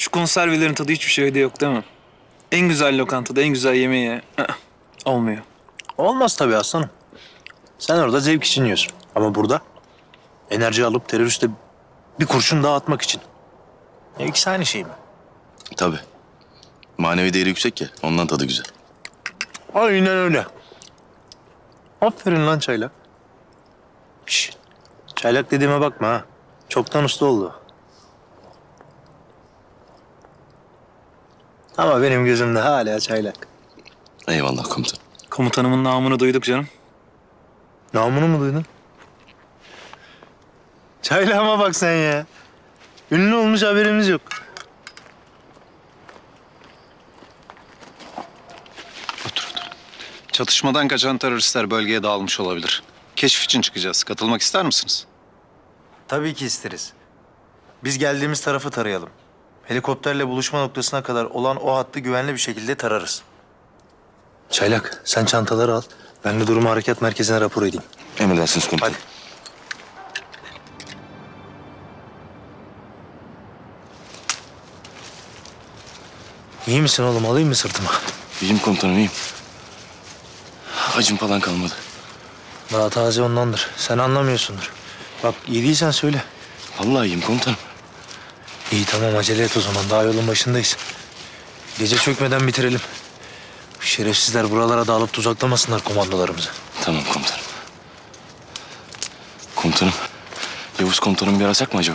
Şu konservelerin tadı hiçbir şeyde yok değil mi? En güzel lokantada en güzel yemeği ye. Olmuyor. Olmaz tabii aslanım. Sen orada zevk için yiyorsun. Ama burada enerji alıp teröriste bir kurşun daha atmak için. İkisi aynı şey mi? Tabii. Manevi değeri yüksek ya. Ondan tadı güzel. Aynen öyle. Aferin lan çaylak. Şişt. Çaylak dediğime bakma ha. Çoktan usta oldu. Ama benim gözümde hala çaylak. Eyvallah komutan. Komutanımın namını duyduk canım. Namını mı duydun? Çaylağıma bak sen ya. Ünlü olmuş haberimiz yok. Çatışmadan kaçan teröristler bölgeye dağılmış olabilir. Keşif için çıkacağız. Katılmak ister misiniz? Tabii ki isteriz. Biz geldiğimiz tarafı tarayalım. Helikopterle buluşma noktasına kadar olan o hattı güvenli bir şekilde tararız. Çaylak, sen çantaları al. Ben de durumu harekat merkezine rapor edeyim. Emredersiniz komutanım. Hadi. İyi misin oğlum? Alayım mı sırtıma? İyiyim komutanım, iyiyim. Acım falan kalmadı. Daha taze ondandır. Sen anlamıyorsundur. Bak yediysen söyle. Vallahi iyiyim komutanım. İyi tamam acele et o zaman. Daha yolun başındayız. Gece çökmeden bitirelim. Bu şerefsizler buralara dağılıp tuzaklamasınlar komandolarımızı. Tamam komutanım. Komutanım, Yavuz komutanım bir arasak mı acaba?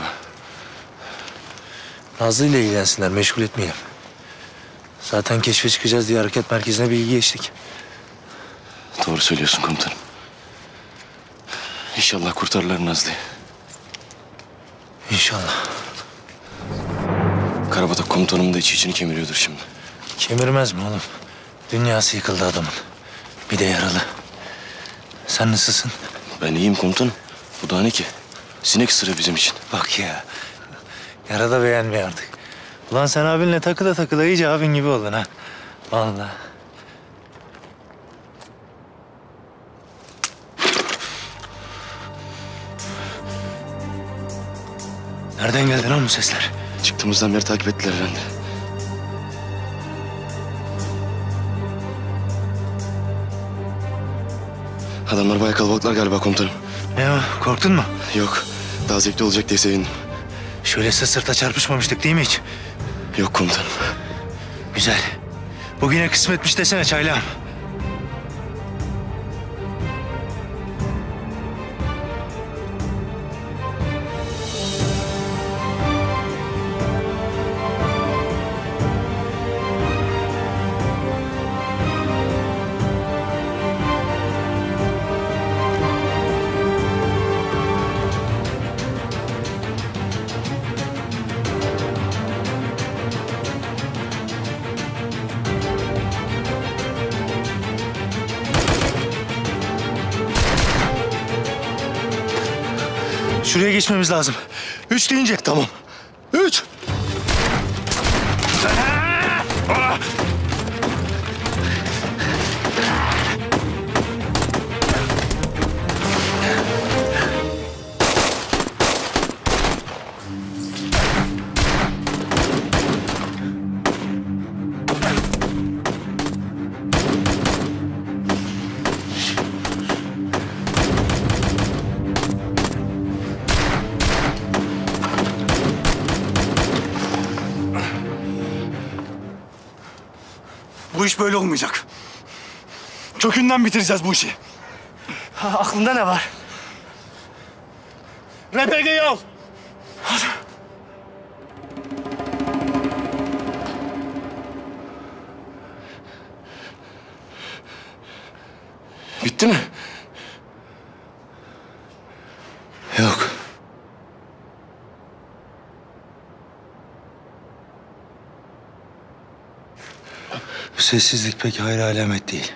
Nazlı ile ilgilensinler. Meşgul etmeyelim. Zaten keşfe çıkacağız diye hareket merkezine bilgi geçtik. Doğru söylüyorsun komutanım. İnşallah kurtarırlar Nazlı'yı. İnşallah. Karabatak komutanım da içini kemiriyordur şimdi. Kemirmez mi oğlum? Dünyası yıkıldı adamın. Bir de yaralı. Sen nasılsın? Ben iyiyim komutanım. Bu da ne ki? Sinek ısırığı bizim için. Bak ya. Yarada beğenmiyor artık. Ulan sen abinle takıla takıla iyice abin gibi oldun ha. Vallahi. Nereden geldi lan bu sesler? Çıktığımızdan beri takip ettiler herhalde. Adamlar bayağı kalabalıklar galiba komutanım. Ne o? Korktun mu? Yok, daha zevkli olacak diye sevindim. Şöyle sırta çarpışmamıştık değil mi hiç? Yok komutanım. Güzel. Bugüne kısmetmiş desene çaylağım. Şuraya geçmemiz lazım. 3 deyince. Tamam. 3. Bu iş böyle olmayacak. Kökünden bitireceğiz bu işi. Aklında ne var? RPG'yi al. Bitti mi? Yok. Bu sessizlik pek hayır alamet değil.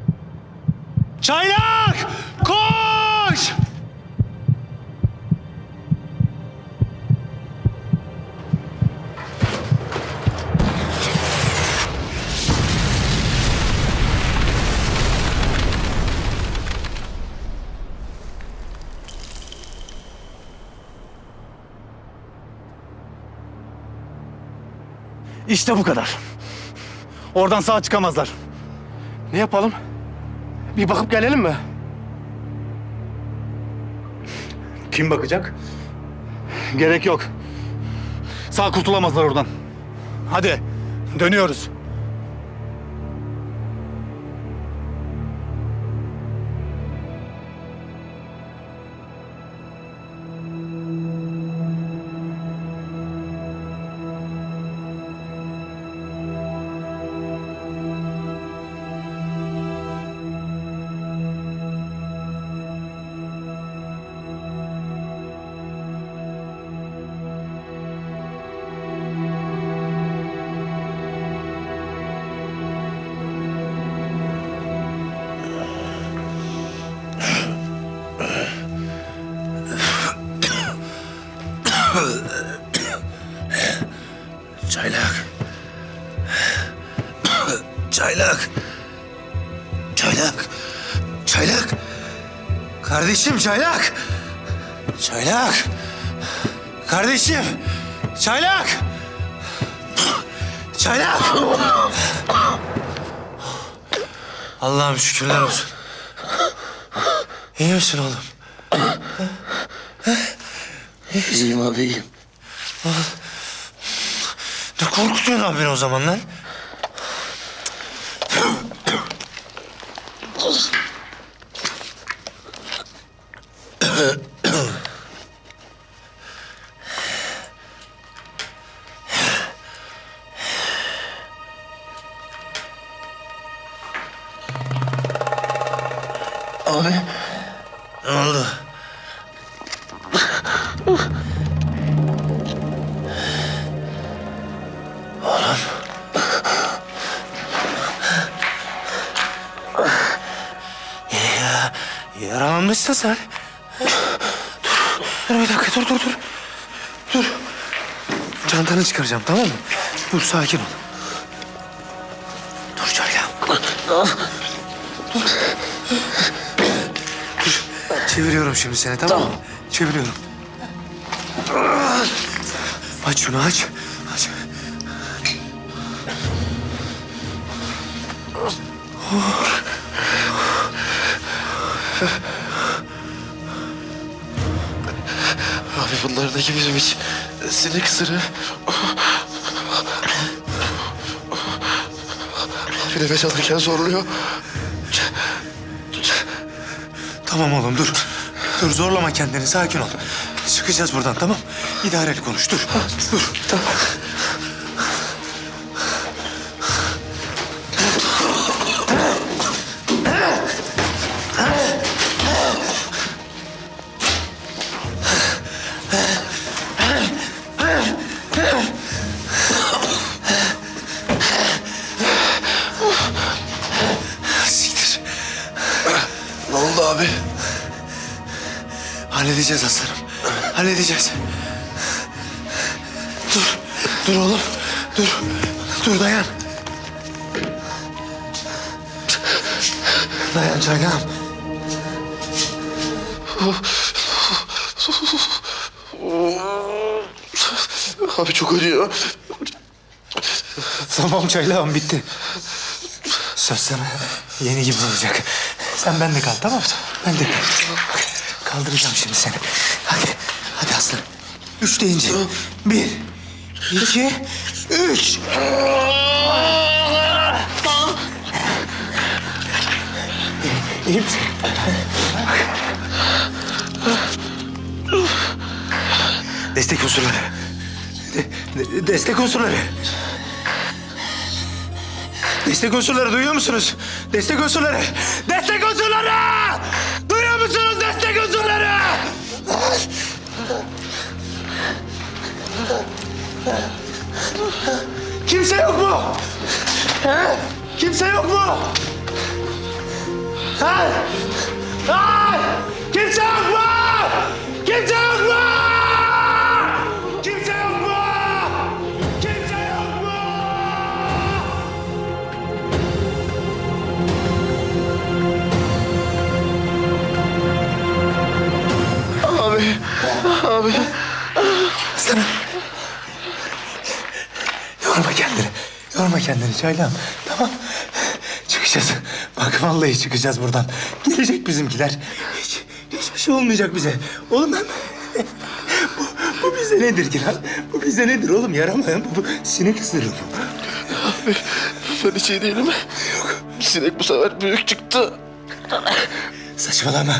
Çaylak! Koş! İşte bu kadar. Oradan sağ çıkamazlar. Ne yapalım? Bir bakıp gelelim mi? Kim bakacak? Gerek yok. Sağ kurtulamazlar oradan. Hadi dönüyoruz. Çaylak. Çaylak. Çaylak. Çaylak. Kardeşim Çaylak. Çaylak. Kardeşim. Çaylak. Çaylak. Allah'ım şükürler olsun. İyi misin oğlum? İyiyim abi iyiyim. Ne korkutuyorsun abi beni o zaman lan? Abi. Ne oldu? Yaralanmışsın sen. Dur bir dakika dur. Dur. Çantanı çıkaracağım tamam mı? Dur sakin ol. Dur Çaylak. Dur. Çeviriyorum şimdi seni tamam mı? Çeviriyorum. Aç şunu aç. Aç. Abi bunlardaki bizim hiç sinek ısırığı. Abi nefes alırken zorluyor. Tamam oğlum dur. Dur zorlama kendini sakin ol. Çıkacağız buradan tamam. İdareli konuş dur. Dur. Tamam. Siktir. Ne oldu abi? Halledeceğiz aslanım. Halledeceğiz. Dur. Dur oğlum. Dur. Dur dayan. Dayan Çaylağım. Abi çok acıyor. Tamam Çaylağım bitti. Söz sana yeni gibi olacak. Sen bende kal tamam mı? Ben de kal. Kaldıracağım şimdi seni. Hadi aslanım. 3 deyince. 1, 2, 3. İyi misin? Destek unsurları. Destek unsurları. Destek unsurları duyuyor musunuz? Destek unsurları. Destek unsurları! Duyuyor musunuz destek unsurları? Kimse yok mu? He? Kimse yok mu? Ha? Ha? Kimse yok mu? Kimse yok mu? Kimse yok mu? Kimse yok mu? Abi. Aslanım. Yorma kendini. Yorma kendini Çaylağım. Tamam. Çıkacağız. Bak vallahi çıkacağız buradan. Gelecek bizimkiler. Hiçbir şey olmayacak bize. Oğlum ben... Bu bize nedir ki lan? Bu bize nedir oğlum? Yaramayan bu sinek ısırır bu. Abi ben hiç iyi değilim. Yok. Sinek bu sefer büyük çıktı. Saçmalama.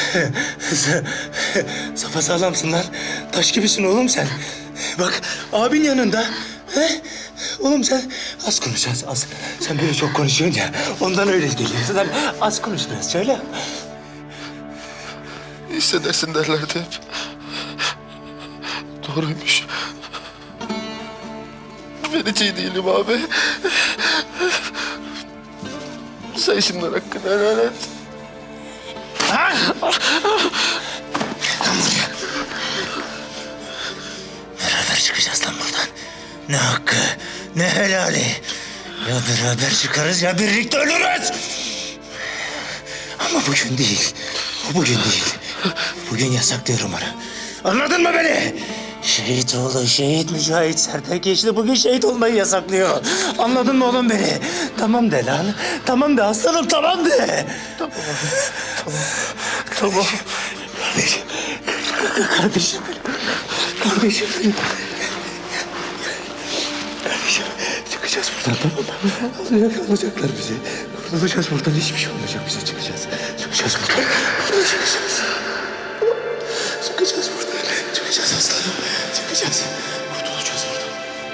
Sapasağlamsın lan. Taş gibisin oğlum sen. Bak abin yanında. He? Oğlum sen az konuş az. Sen böyle çok konuşuyorsun ya. Ondan öyle geliyor. Sen az konuş biraz söyle. Hissedersin derlerdi hep. Doğruymuş. Ben hiç iyi değilim abi. Sen şimdi hakkını helal et. Beraber çıkacağız lan buradan. Ne hakkı, ne helali. Ya beraber çıkarız ya birlikte ölürüz. Ama bugün değil. Bugün değil. Bugün yasaklıyorum onu. Anladın mı beni? Şehit oğlu, şehit Mücahit Serpekeşli bugün şehit olmayı yasaklıyor. Anladın mı oğlum beni? Tamam de lan. Tamam de aslanım, tamam de. Tamam. Kardeşim benim. Kardeşim benim. Kardeşim çıkacağız buradan tamam mı? Alacaklar bizi. Kurtulacağız buradan, hiçbir şey olmayacak bize. Çıkacağız buradan. Çıkacağız buradan. Çıkacağız aslanım. Çıkacağız. Kurtulacağız buradan.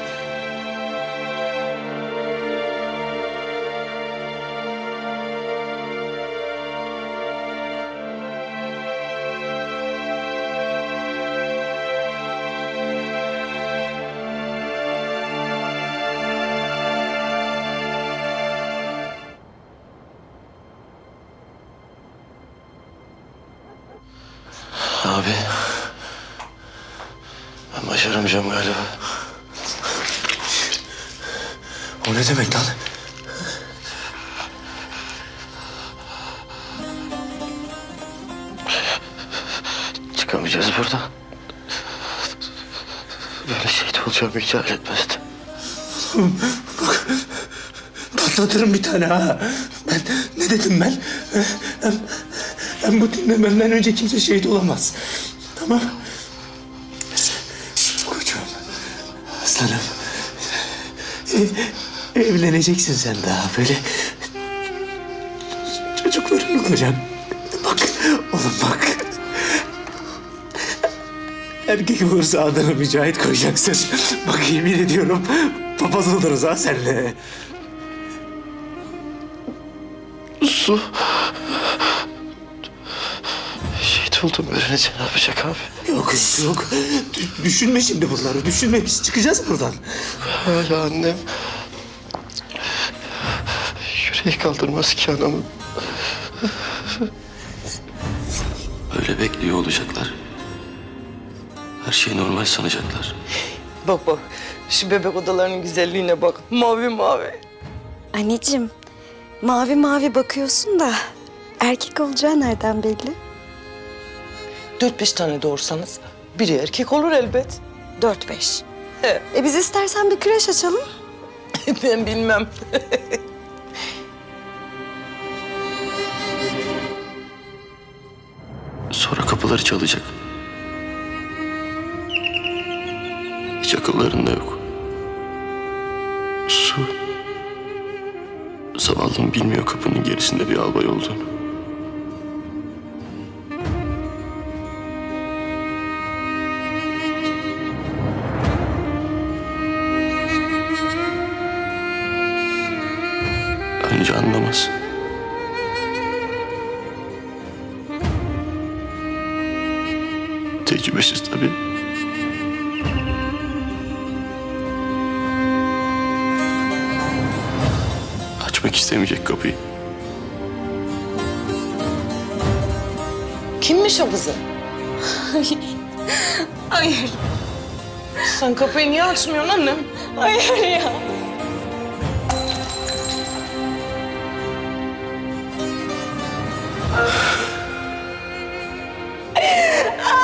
Abi. Ben başaramayacağım galiba. O ne demek lan? Çıkamayacağız buradan. Böyle şehit olacağımı hiç hayal etmezdim. Patlatırım bir tane ha. Ben ne dedim ben? Hem bu dinle benden önce kimse şehit olamaz. Tamam. Koçum. Aslanım. Evleneceksin sen daha böyle. Çocukların olacak. Bak oğlum bak. Erkek olursa adını Mücahit koyacaksın. Bak yemin ediyorum papaz oluruz ha seninle. Su. Şehit oldum öğrenince ne yapacak abi? Yok. Düşünme şimdi bunları. Düşünme. Biz çıkacağız buradan. Hala annem. Yüreği kaldırmaz ki anamın. Öyle bekliyor olacaklar. Her şey normal sanacaklar. Bak bak, şu bebek odalarının güzelliğine bak. Mavi mavi. Anneciğim, mavi mavi bakıyorsun da erkek olacağı nereden belli? 4-5 tane doğursanız biri erkek olur elbet. 4-5. He. Biz istersen bir kreş açalım. Ben bilmem. Sonra kapıları çalacak. Hiç akıllarında yok. Su. Zavallım bilmiyor kapının gerisinde bir albay olduğunu. Önce anlamaz. Tecrübesiz tabii. Açmak istemeyecek kapıyı. Kimmiş o kızı? Hayır, Sen kapıyı niye açmıyorsun annem? hayır ya.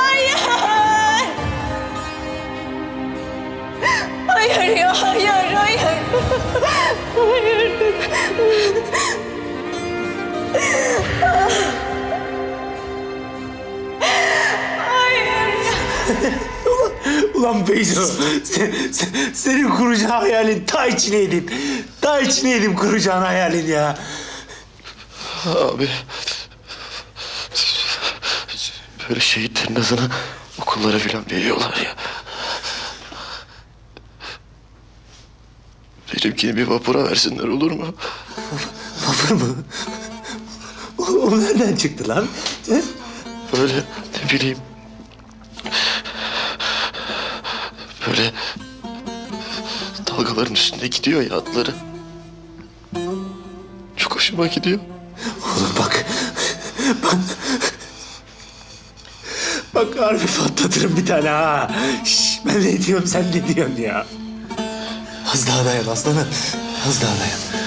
Hayır ya, hayır. Ulan Feyzo, senin kuracağın hayalin ta içineydim. Ta içineydim kuracağın hayalin ya. Abi. Böyle şehitlerin adına okullara falan veriyorlar ya. Benimkini bir vapura versinler olur mu? Vapur mu? O nereden çıktı lan? He? Böyle ne bileyim. Böyle dalgaların üstünde gidiyor ya atları. Çok hoşuma gidiyor. Oğlum bak. Bak harbi patlatırım bir tane ha. Şş, ben ne diyorum sen ne diyorsun ya? Az daha dayan aslanım. Az daha dayan.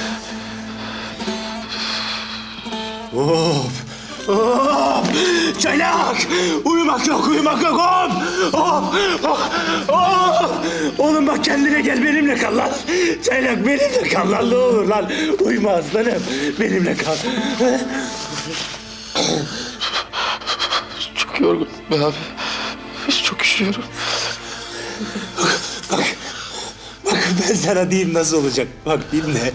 Hop. Hop. Çaylak. Uyumak yok hop. Hop. Hop. Oğlum bak kendine gel benimle kal lan. Çaylak benimle kal lan ne olur lan. Uyuma aslanım. Benimle kal. Çok yorgunum be abi. Çok üşüyorum. Bak ben sana diyeyim nasıl olacak. Bak dinle.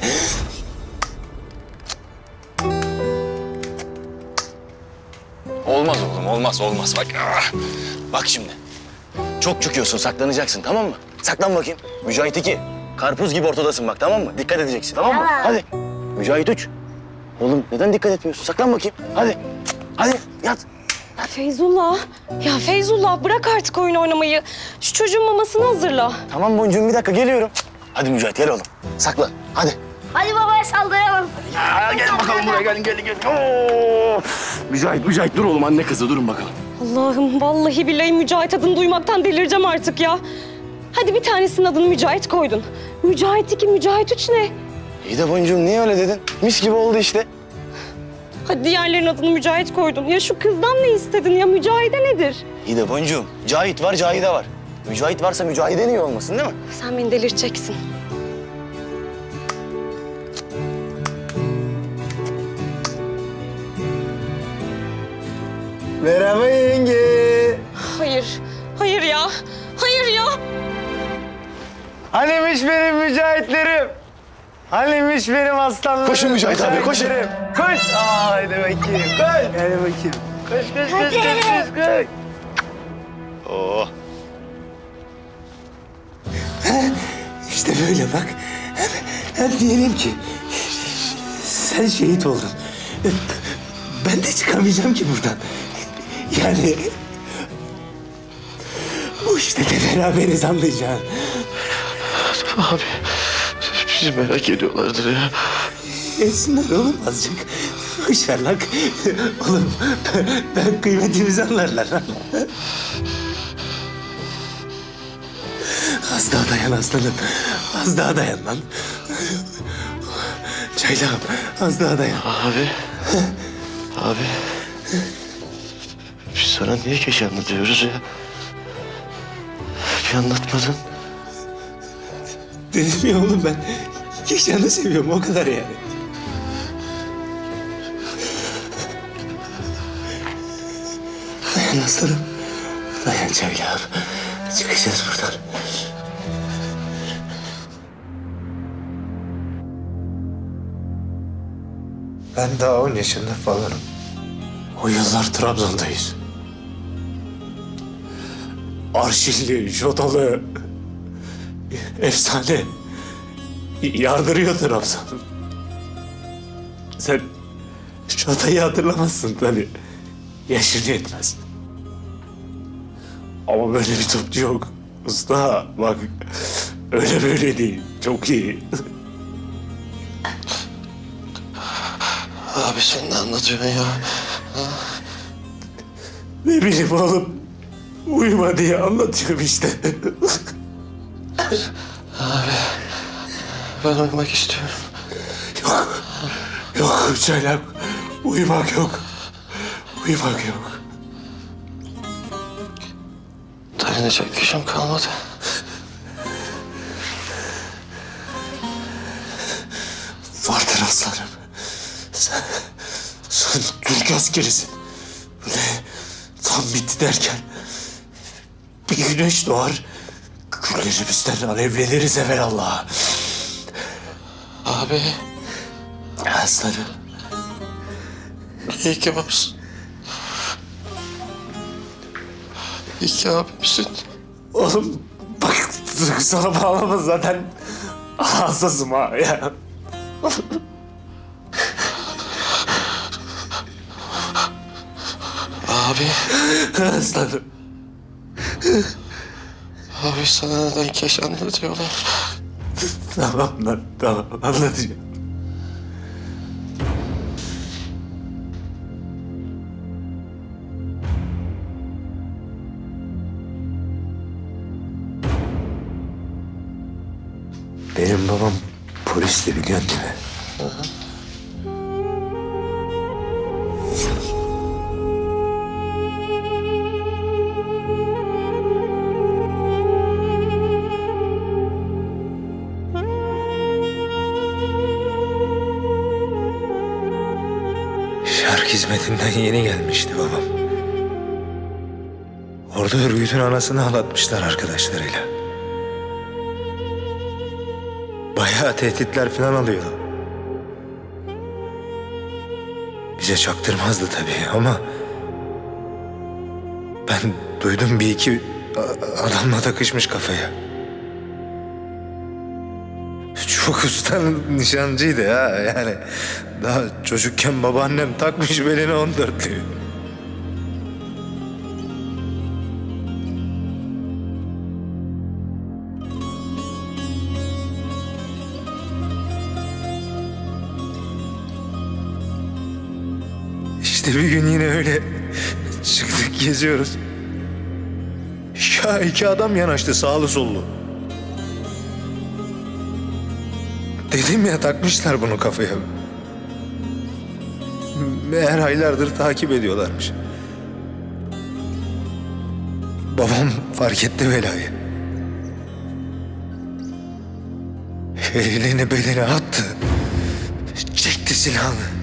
Olmaz oğlum, olmaz. Bak, bak şimdi. Çok çıkıyorsun, saklanacaksın, tamam mı? Saklan bakayım. Mücahit 2. Karpuz gibi ortadasın bak, tamam mı? Dikkat edeceksin, tamam mı? Hadi. Mücahit 3. Oğlum neden dikkat etmiyorsun? Saklan bakayım. Hadi. Hadi, yat. Ya Feyzullah bırak artık oyun oynamayı. Şu çocuğun mamasını hazırla. Tamam Boncuğum, bir dakika geliyorum. Hadi Mücahit, gel oğlum. Saklan, hadi. Hadi babaya saldıralım. Gelin bakalım buraya, gelin. Oo! Mücahit dur oğlum, anne kızı durun bakalım. Allah'ım vallahi billahi Mücahit adını duymaktan delireceğim artık ya. Hadi bir tanesinin adını Mücahit koydun. Mücahit 2, Mücahit 3 ne? İyi de Boncuğum niye öyle dedin? Mis gibi oldu işte. Hadi diğerlerinin adını Mücahit koydun. Ya şu kızdan ne istedin ya? Mücahide nedir? İyi de Boncuğum, Cahit var, Cahide var. Mücahit varsa Mücahide niye olmasın değil mi? Sen beni delirteceksin. Merhaba yenge. Hayır ya. Hanimiş benim mücahitlerim. Hanimiş benim aslanlarım. Koşun Mücahit abi, koşun. Koş. Haydi bakayım. Koş. Hadi bakayım. Koş. Oh. İşte böyle bak. Hem diyelim ki sen şehit oldun. Ben de çıkamayacağım ki buradan. Yani bu işte de beraberiz anlayacağın. Abi bizi merak ediyorlardır ya. Etsinler oğlum azıcık. Boş ver lan. Oğlum ben kıymetimizi anlarlar lan. Az daha dayan aslanım. Az daha dayan lan. Çaylağım az daha dayan. Abi. Biz sana niye keş anlatıyoruz ya? Bir anlatmadın. Dedim ya oğlum ben Keşan'ı seviyorum o kadar yani. Dayan aslanım. Dayan Çaylağım. Çıkacağız buradan. Ben daha 10 yaşında falanım. O yıllar Trabzon'dayız. Arşinli, Jodalı, efsane yardırıyor Trabzon. Sen Joda'yı hatırlamazsın tabii. Yaşın yetmez. Ama böyle bir topçu yok. Usta bak öyle böyle değil. Çok iyi. Abi sen ne anlatıyorsun ya? Ne bileyim oğlum. Uyuma diye anlatıyorum işte. Abi ben uyumak istiyorum. Yok Çaylak. Uyumak yok. Uyumak yok. Dayanacak gücüm kalmadı. Vardır aslanım. Sen Türk askerisin. Böyle tam bitti derken bir güneş doğar. Küllerimizden alevleniriz evelallah. Abi Aslanım. iyi ki varsın. İyi ki abimsin. Oğlum bak sana bağlama zaten hassasım ha ya. Abi, Aslanım. abi sana neden Keşanlı diyorlar? Tamam lan tamam anlatacağım. Benim babam polisti biliyorsun değil mi? Şark hizmetinden yeni gelmişti babam. Orada örgütün anasını ağlatmışlar arkadaşlarıyla. Bayağı tehditler falan alıyordu. Bize çaktırmazdı tabii ama... ben duydum bir iki adamla takışmış kafaya. Çok usta nişancıydı ha yani. Daha çocukken babaannem takmış beline 14'lüğü. İşte bir gün yine öyle çıktık geziyoruz. Ya iki adam yanaştı sağlı sollu. Dedim ya takmışlar bunu kafaya. Meğer aylardır takip ediyorlarmış. Babam fark etti belayı. Elini beline attı. Çekti silahını.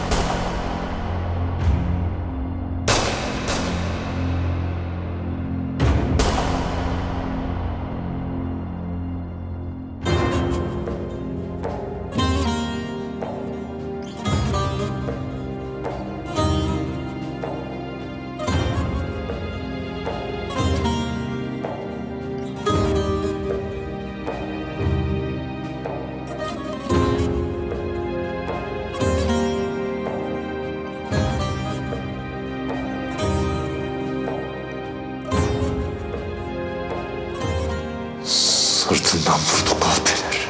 Sırtından vurdu kahpeler.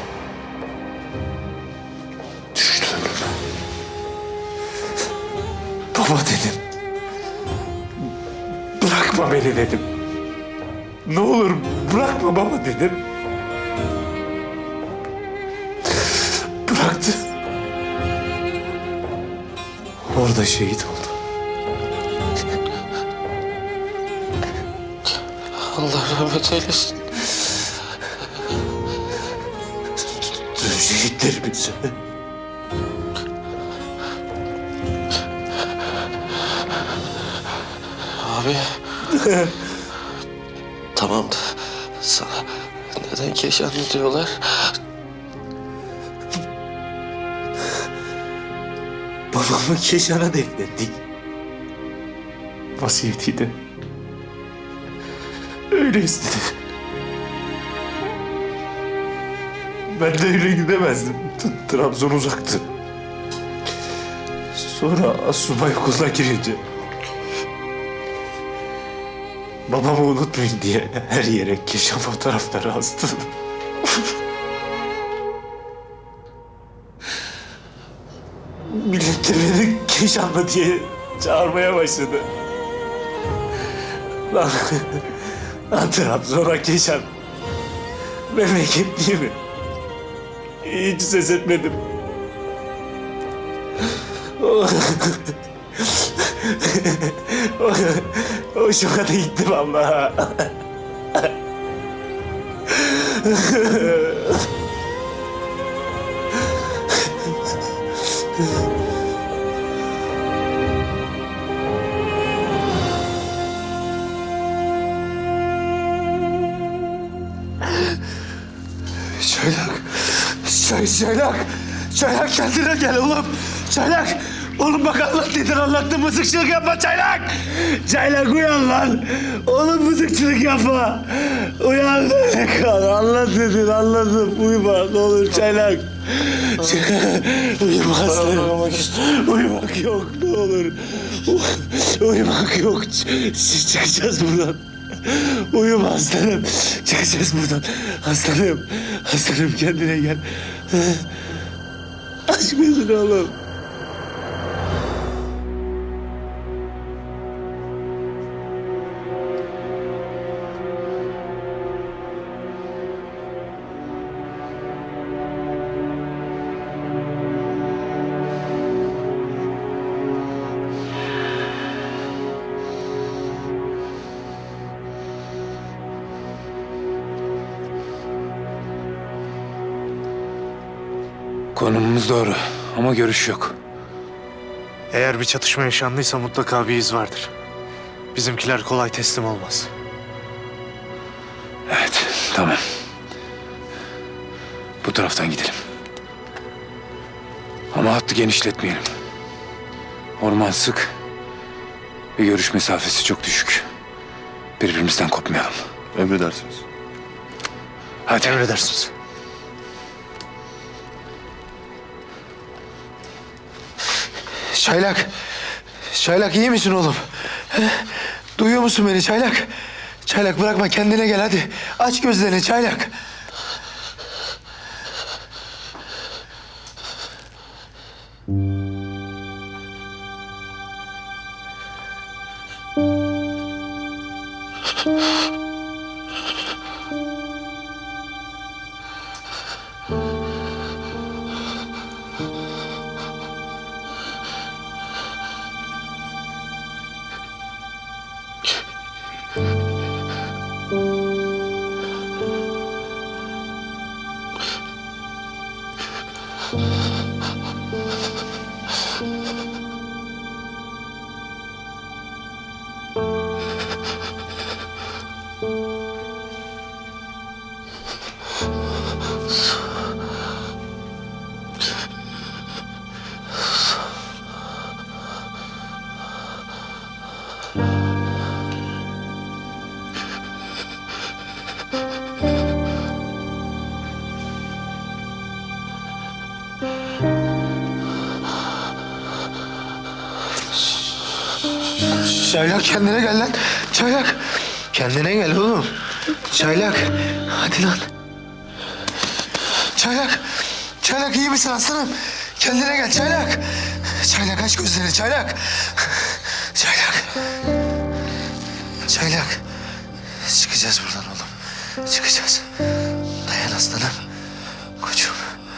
Düştü önüme. Baba dedim. Bırakma beni dedim. Ne olur bırakma baba dedim. Bıraktı. Orada şehit oldu. Allah rahmet eylesin. Şehitlerimiz. Abi. Tamam da sana neden Keşanlı diyorlar? Babamı Keşan'a defnettik. Vasiyetiydi. Öyle istedi. Ben de öyle gidemezdim. Trabzon uzaktı. Sonra asubay okuluna girince... babamı unutmayın diye her yere Keşan fotoğrafları astım. Millet de beni Keşanlı diye çağırmaya başladı. Lan Trabzon'a Keşan. Memleket değil mi? Hiç ses etmedim. Hoşuma da gitti vallahi. Çaylak kendine gel oğlum. Çaylak. Oğlum bak anlat dedin anlattın mızıkçılık yapma Çaylak. Çaylak uyan lan. Oğlum mızıkçılık yapma. Uyan kal. Anlat dedin anladım. Uyuma ne olur Çaylak. Uyuma aslanım. Uyumak yok ne olur. Uyumak yok. Çıkacağız buradan. Uyuma aslanım. Çıkacağız buradan. Aslanım. Aslanım kendine gel. Aç gözünü oğlum. Konumumuz doğru ama görüş yok. Eğer bir çatışma yaşandıysa mutlaka bir iz vardır. Bizimkiler kolay teslim olmaz. Evet, tamam. Bu taraftan gidelim. Ama hattı genişletmeyelim. Orman sık ve görüş mesafesi çok düşük. Birbirimizden kopmayalım. Emredersiniz. Hadi. Emredersiniz. Çaylak. Çaylak iyi misin oğlum? Duyuyor musun beni Çaylak? Çaylak bırakma kendine gel hadi. Aç gözlerini Çaylak. Çaylak kendine gel lan. Çaylak. Kendine gel oğlum. Çaylak. Hadi lan. Çaylak. Çaylak iyi misin aslanım? Kendine gel Çaylak. Çaylak aç gözlerini Çaylak. Çaylak. Çaylak. Çıkacağız buradan oğlum. Çıkacağız. Dayan aslanım. Koçum.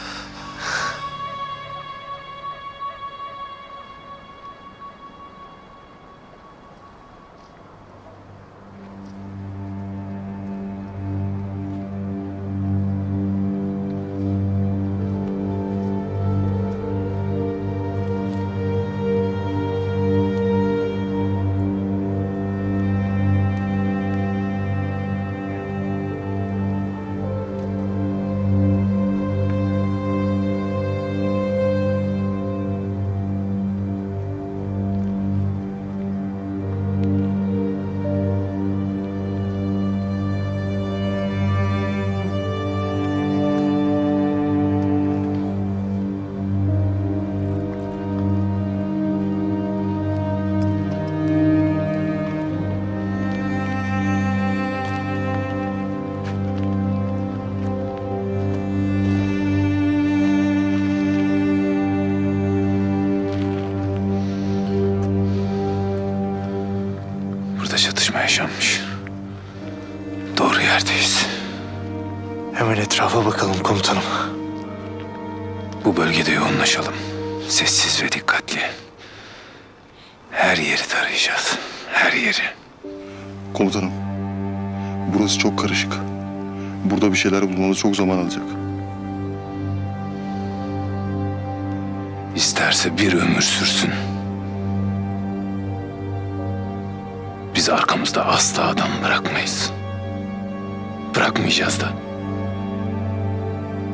Çatışma yaşanmış. Doğru yerdeyiz. Hemen etrafa bakalım komutanım. Bu bölgede yoğunlaşalım. Sessiz ve dikkatli. Her yeri tarayacağız. Her yeri. Komutanım, burası çok karışık. Burada bir şeyler bulmamız çok zaman alacak. İsterse bir ömür sürsün. Biz arkamızda asla adam bırakmayız. Bırakmayacağız da.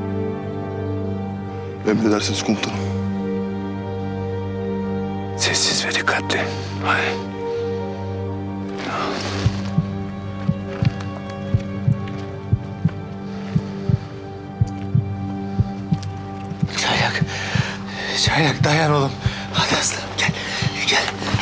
Emredersiniz komutanım. Sessiz ve dikkatli. Hadi. Çaylak. Çaylak dayan oğlum. Hadi aslanım gel. Gel.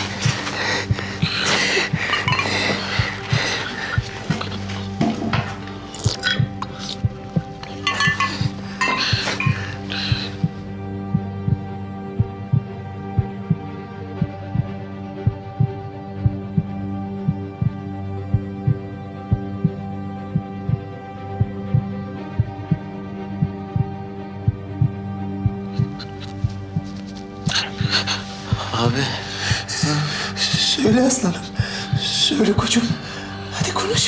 Abi. Söyle aslanım. Söyle koçum. Hadi konuş.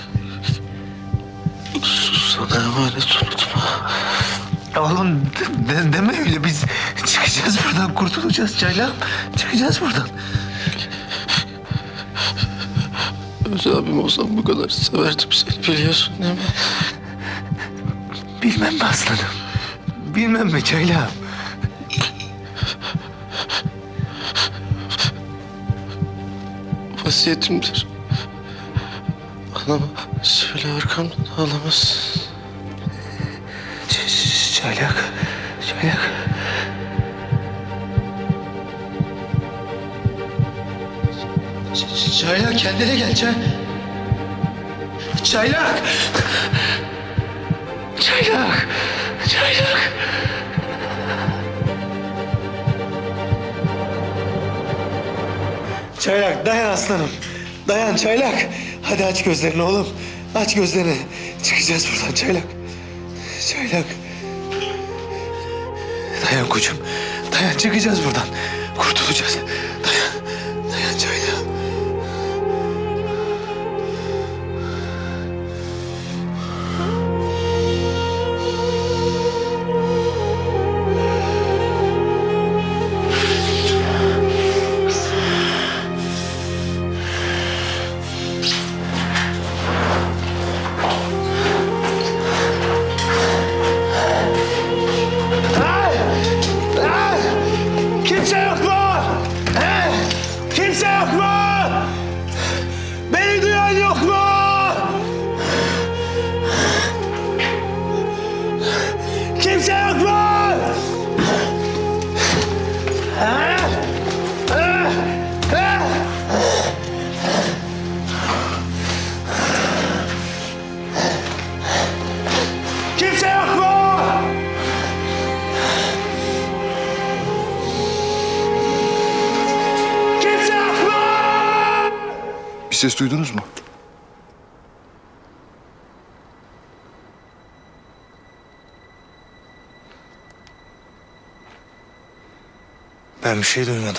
Sana emanet unutma. Oğlum deme öyle. Biz çıkacağız buradan. Kurtulacağız Çaylağım. Çıkacağız buradan. Öz abim olsam bu kadar severdim seni, biliyorsun değil mi? Bilmem mi aslanım? Bilmem mi Çaylağım? Vasiyetimdir. Anama söyle, arkamdan ağlamaz. Çaylak. Çaylak. Çaylak kendine gel Çaylak. Çaylak. Çaylak. Çaylak. Çaylak dayan aslanım. Dayan Çaylak. Hadi aç gözlerini oğlum. Aç gözlerini. Çıkacağız buradan Çaylak. Çaylak. Dayan koçum. Dayan çıkacağız buradan. Kurtulacağız. Dayan. Dayan Çaylak. Kimse yok mu? He? Kimse yok mu? Beni duyan yok mu? Kimse yok mu? He? He? He? Kimse yok mu? Bir ses duydunuz mu? Ben bir şey duymadım.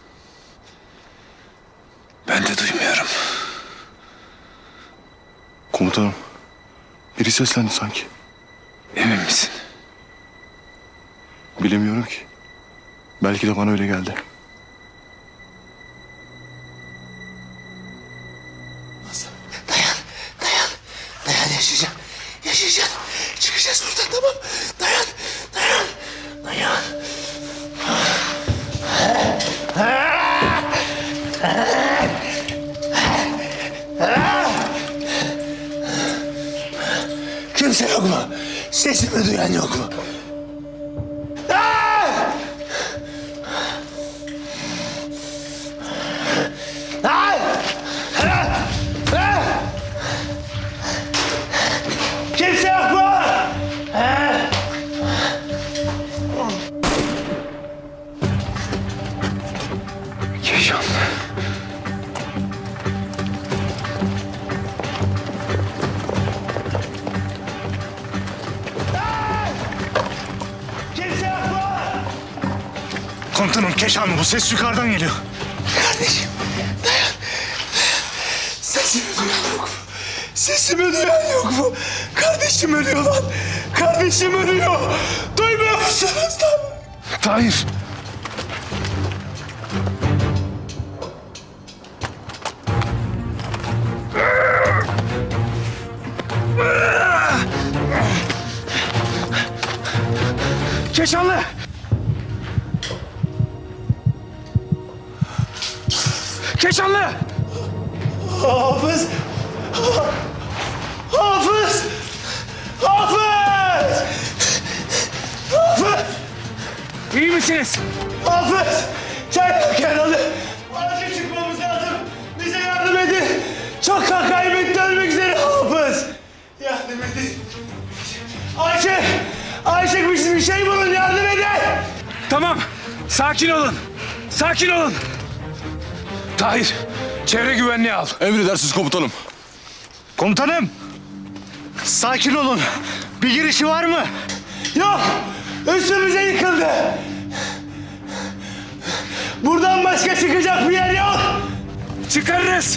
Ben de duymuyorum. Komutanım, biri seslendi sanki. Emin misin? Bilemiyorum ki. Belki de bana öyle geldi. Dayan. Dayan. Dayan yaşayacağım. Yaşayacağım. Çıkacağız buradan tamam. Dayan. Dayan. Dayan. Kimse yok mu? Sesimi duyan yok mu? Kimse yok mu? Keşan. Kimse yok mu? Komutanım Keşan mı? Bu ses yukarıdan geliyor. Kardeşim dayan. Sesimi duyan yok mu? Sesimi duyan yok mu? Kardeşim ölüyor lan. Kardeşim ölüyor. Duymuyor musunuz lan? Tahir. Keşanlı! Keşanlı! Hafız! Hafız! Hafız! Hafız! İyi misiniz? Hafız! Çaylak yaralı. Acil çıkmamız lazım. Bize yardım edin. Çok kan kaybetti, ölmek üzere Hafız. Yardım edin. Ayşe! Ayşe bir şey bulun, yardım edin. Tamam. Sakin olun. Sakin olun. Tahir, çevre güvenliği al. Emredersiniz komutanım. Komutanım! Sakin olun. Bir girişi var mı? Yok! Üstümüze yıkıldı. Buradan başka çıkacak bir yer yok. Çıkarırız.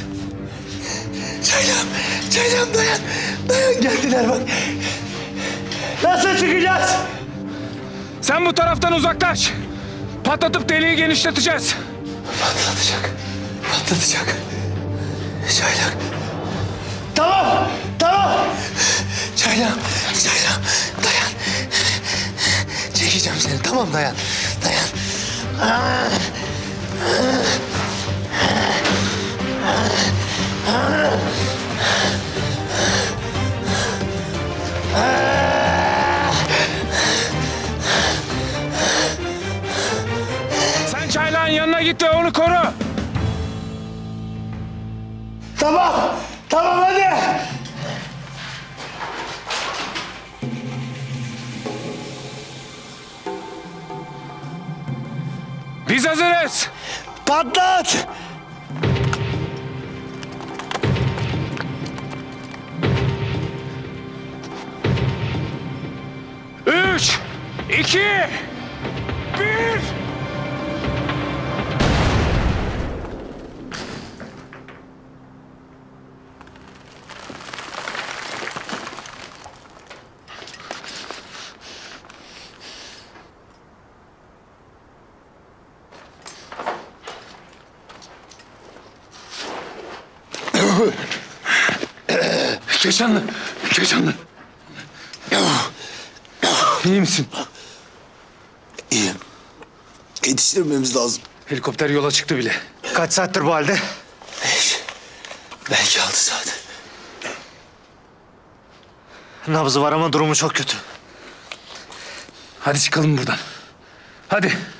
Çaylağım dayan. Dayan, geldiler bak. Nasıl çıkacağız? Sen bu taraftan uzaklaş. Patlatıp deliği genişleteceğiz. Patlatacak. Çaylak. Tamam. Çaylağım. Dayan. Çekeceğim seni. Tamam, dayan. Sen çaylağın yanına git ve onu koru. Tamam hadi. Biz hazırız. Patlat. Üç, iki, bir. Keşanlı. İyi misin? İyiyim. Yetiştirmemiz lazım. Helikopter yola çıktı bile. Kaç saattir bu halde? 5. Belki 6 saat. Nabzı var ama durumu çok kötü. Hadi çıkalım buradan. Hadi.